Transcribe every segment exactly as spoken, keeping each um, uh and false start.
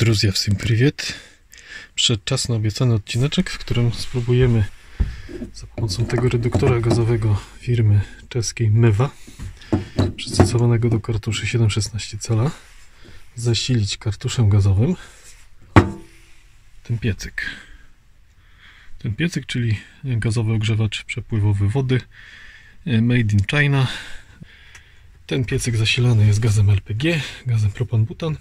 Druzja, всем привет. Przedczasny obiecany odcineczek, w którym spróbujemy za pomocą tego reduktora gazowego firmy czeskiej Mywa, przystosowanego do kartuszy siedem szesnaście cala, zasilić kartuszem gazowym ten piecyk. Ten piecyk, czyli gazowy ogrzewacz przepływowy wody made in China. Ten piecyk zasilany jest gazem L P G, gazem propan-butan.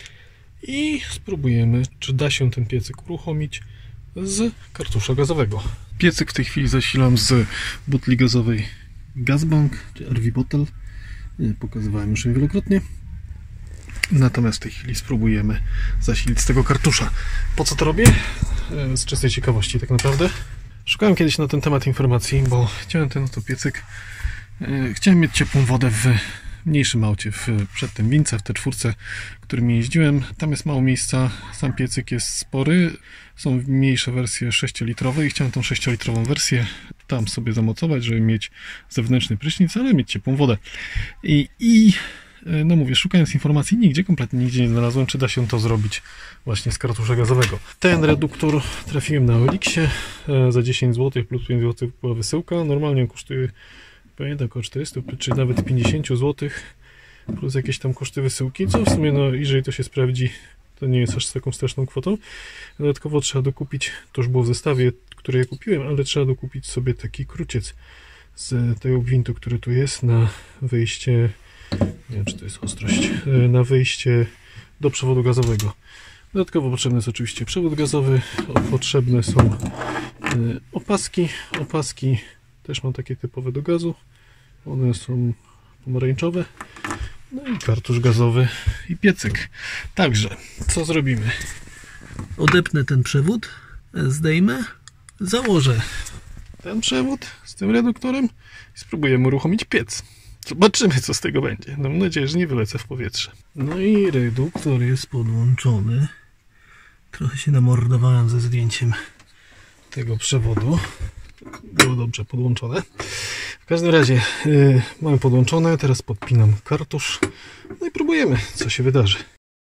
I spróbujemy, czy da się ten piecyk uruchomić z kartusza gazowego. Piecyk w tej chwili zasilam z butli gazowej Gazbank, czy R V Bottle. Pokazywałem już ją wielokrotnie. Natomiast w tej chwili spróbujemy zasilić z tego kartusza. Po co to robię? Z czystej ciekawości tak naprawdę. Szukałem kiedyś na ten temat informacji, bo chciałem ten oto piecyk, chciałem mieć ciepłą wodę w mniejszym aucie, w przedtem Wince, w T cztery, którym jeździłem. Tam jest mało miejsca, sam piecyk jest spory, są mniejsze wersje sześciolitrowe i chciałem tą sześciolitrową wersję tam sobie zamocować, żeby mieć zewnętrzny prysznic, ale mieć ciepłą wodę. I, i no mówię, szukając informacji, nigdzie, kompletnie nigdzie nie znalazłem, czy da się to zrobić właśnie z kartusza gazowego. Ten reduktor trafiłem na O L X ie za dziesięć złotych plus pięć złotych była wysyłka. Normalnie kosztuje, pamiętam, około czterysta czy nawet pięćdziesiąt złotych plus jakieś tam koszty wysyłki, co w sumie, no jeżeli to się sprawdzi, to nie jest aż taką straszną kwotą. Dodatkowo trzeba dokupić, to już było w zestawie, który ja kupiłem, ale trzeba dokupić sobie taki kruciec z tego gwintu, który tu jest, na wyjście, nie wiem, czy to jest ostrość, na wyjście do przewodu gazowego. Dodatkowo potrzebny jest oczywiście przewód gazowy, potrzebne są opaski. Opaski też mam takie typowe do gazu, one są pomarańczowe. No i kartusz gazowy i piecyk. Także, co zrobimy? Odepnę ten przewód, zdejmę, założę ten przewód z tym reduktorem i spróbujemy uruchomić piec. Zobaczymy, co z tego będzie. Mam nadzieję, że nie wylecę w powietrze. No i reduktor jest podłączony. Trochę się namordowałem ze zdjęciem tego przewodu. Było dobrze podłączone. W każdym razie yy, mamy podłączone. Teraz podpinam kartusz. No i próbujemy, co się wydarzy.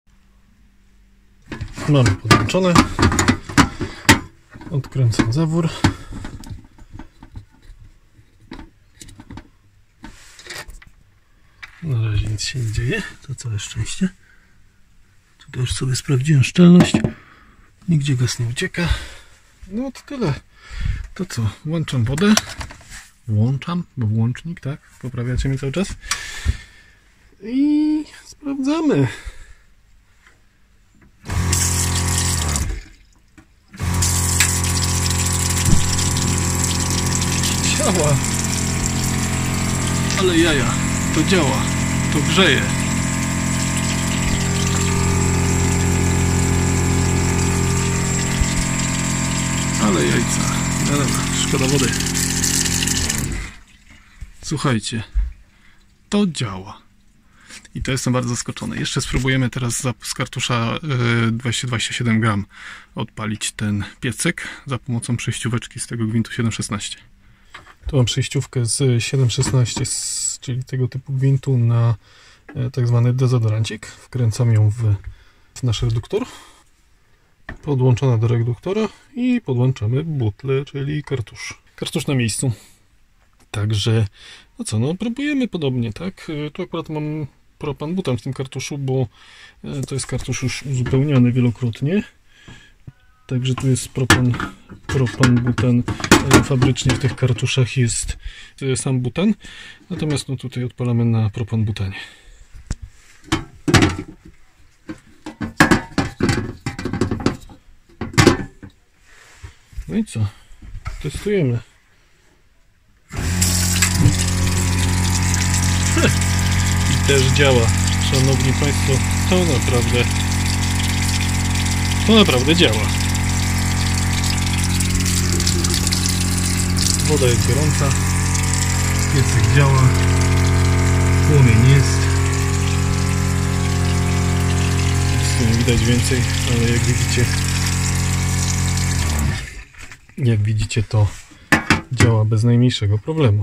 Mamy podłączone. Odkręcam zawór. Na razie nic się nie dzieje. To całe szczęście. Tutaj już sobie sprawdziłem szczelność. Nigdzie gaz nie ucieka. No to tyle. To co? Włączam wodę. Włączam, bo włącznik, tak? Poprawiacie mnie cały czas. I sprawdzamy. Działa. Ale jaja. To działa. To grzeje. Ale jajca. No dobra, szkoda wody. Słuchajcie, to działa. I to jestem bardzo zaskoczony. Jeszcze spróbujemy teraz z kartusza dwieście dwadzieścia siedem gram odpalić ten piecyk za pomocą przejścióweczki z tego gwintu siedem szesnaście. Tu mam przejściówkę z siedem szesnaście, czyli tego typu gwintu, na tak zwany dezodorancik. Wkręcam ją w, w nasz reduktor. Podłączona do reduktora i podłączamy butlę, czyli kartusz. Kartusz na miejscu. Także, no co, no próbujemy podobnie, tak? Tu akurat mam propan-butan w tym kartuszu, bo to jest kartusz już uzupełniany wielokrotnie. Także tu jest propan, propan-butan. Fabrycznie w tych kartuszach jest sam butan. Natomiast no tutaj odpalamy na propan-butanie. No i co? Testujemy. I też działa. Szanowni Państwo, to naprawdę to naprawdę działa. Woda jest gorąca. Piecyk działa. Płomień jest. Tu nie widać więcej, ale jak widzicie jak widzicie to działa bez najmniejszego problemu.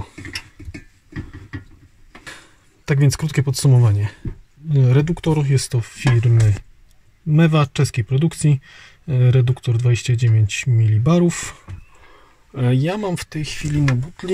Tak więc krótkie podsumowanie. Reduktor jest to firmy Mewa czeskiej produkcji, reduktor dwadzieścia dziewięć milibarów. Ja mam w tej chwili na butli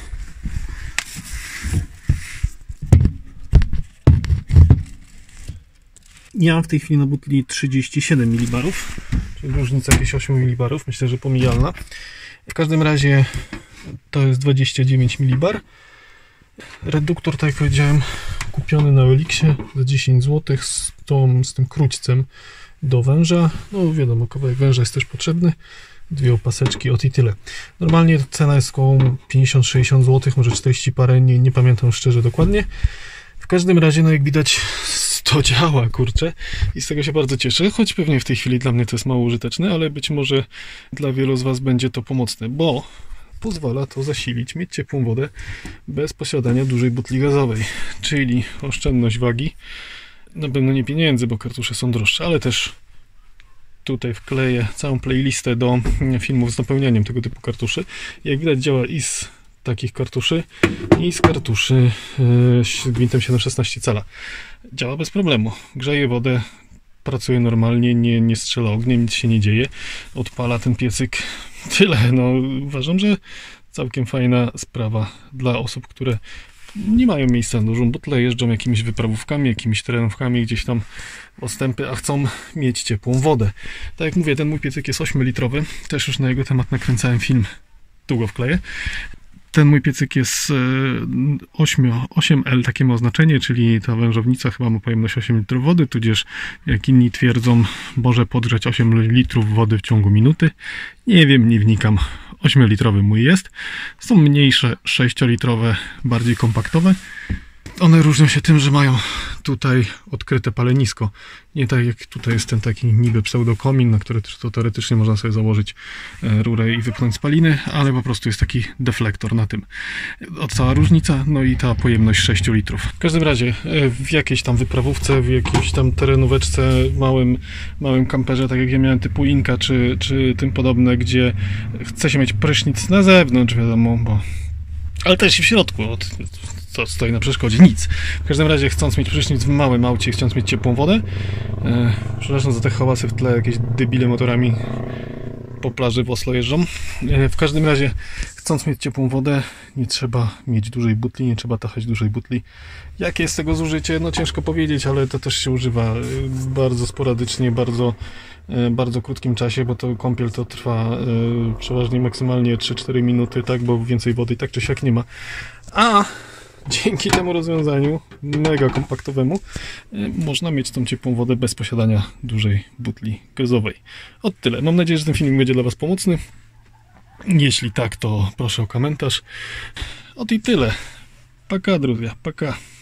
Ja mam w tej chwili na butli trzydzieści siedem milibarów, czyli różnica jakieś osiem milibarów, myślę, że pomijalna. W każdym razie to jest dwadzieścia dziewięć milibar. Reduktor, tak jak powiedziałem, kupiony na Oliksie za dziesięć złotych z, tą, z tym króćcem do węża. No wiadomo, kawałek węża jest też potrzebny. Dwie opaseczki, ot i tyle. Normalnie cena jest około pięćdziesiąt sześćdziesiąt złotych, może czterdzieści parę, nie, nie pamiętam szczerze dokładnie. W każdym razie, no jak widać, to działa, kurczę, i z tego się bardzo cieszę, choć pewnie w tej chwili dla mnie to jest mało użyteczne, ale być może dla wielu z Was będzie to pomocne, bo pozwala to zasilić, mieć ciepłą wodę bez posiadania dużej butli gazowej, czyli oszczędność wagi, na pewno nie pieniędzy, bo kartusze są droższe, ale też tutaj wkleję całą playlistę do filmów z napełnianiem tego typu kartuszy. Jak widać, działa i z takich kartuszy i z kartuszy z gwintem siedem szesnaście cala. Działa bez problemu. Grzeje wodę, pracuje normalnie, nie, nie strzela ogniem, nic się nie dzieje. Odpala ten piecyk. Tyle. No, uważam, że całkiem fajna sprawa dla osób, które nie mają miejsca na dużą butlę, jeżdżą jakimiś wyprawówkami, jakimiś terenówkami, gdzieś tam odstępy, a chcą mieć ciepłą wodę. Tak jak mówię, ten mój piecyk jest ośmiolitrowy. Też już na jego temat nakręcałem film. Tu go wkleję. Ten mój piecyk jest osiem L, takie ma oznaczenie, czyli ta wężownica chyba ma pojemność osiem litrów wody, tudzież jak inni twierdzą, może podgrzać osiem litrów wody w ciągu minuty. Nie wiem, nie wnikam. ośmiolitrowy mój jest. Są mniejsze, sześciolitrowe, bardziej kompaktowe. One różnią się tym, że mają tutaj odkryte palenisko. Nie tak jak tutaj jest ten taki niby pseudokomin, na który to teoretycznie można sobie założyć rurę i wypchnąć spaliny, ale po prostu jest taki deflektor na tym. Cała różnica, no i ta pojemność sześć litrów. W każdym razie w jakiejś tam wyprawówce, w jakiejś tam terenóweczce, małym, małym kamperze, tak jak ja miałem typu Inka, czy, czy tym podobne, gdzie chce się mieć prysznic na zewnątrz, wiadomo, bo... ale też i w środku, od... co stoi na przeszkodzie? Nic. W każdym razie, chcąc mieć prysznic w małym aucie, chcąc mieć ciepłą wodę, e, przepraszam za te hałasy w tle, jakieś debile motorami po plaży w Oslo jeżdżą. E, w każdym razie, chcąc mieć ciepłą wodę, nie trzeba mieć dużej butli, nie trzeba tachać dużej butli. Jakie jest tego zużycie? No ciężko powiedzieć, ale to też się używa bardzo sporadycznie, bardzo bardzo krótkim czasie, bo to kąpiel to trwa y, przeważnie maksymalnie trzy cztery minuty, tak, bo więcej wody i tak czy siak nie ma. A dzięki temu rozwiązaniu, mega kompaktowemu, y, można mieć tą ciepłą wodę bez posiadania dużej butli gazowej. Od tyle. Mam nadzieję, że ten filmik będzie dla Was pomocny. Jeśli tak, to proszę o komentarz. Od i tyle. Paka, druzja, paka.